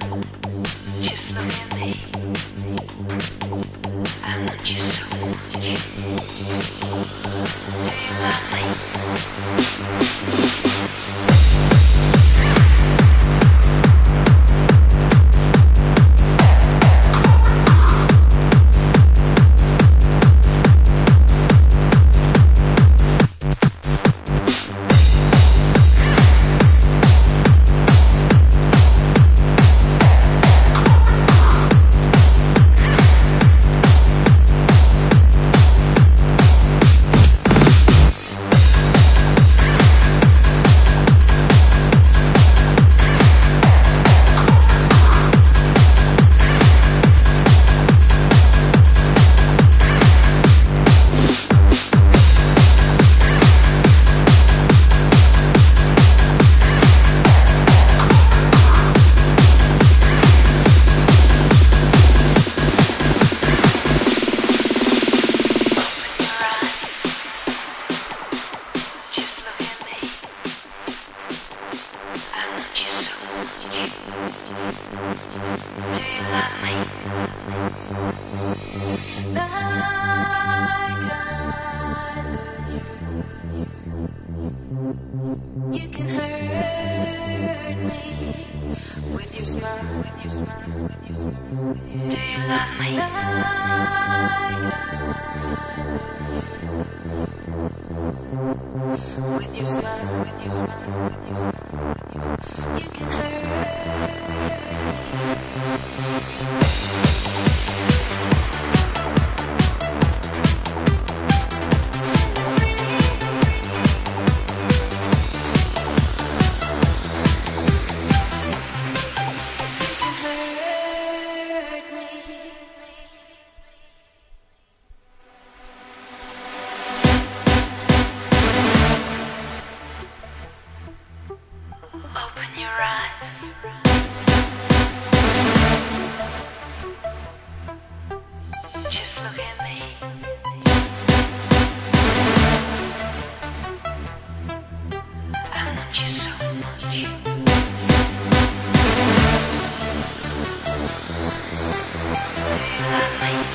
Just look at me. I want you so much. Do you love you can hurt me with your smile, with your smile, with your smile. Do you love me? With your smile, with your smile, with your smile, with your smile. You can hurt me. Open your eyes. Just look at me. I want you so much. Do you love me?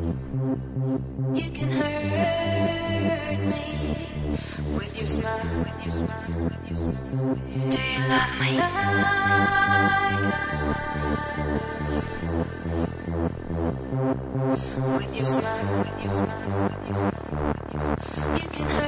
You can hurt me with your smile, with your smile, with your smile. Do you love me like with your smile, with your smile, with your smile, with your smile. You can hurt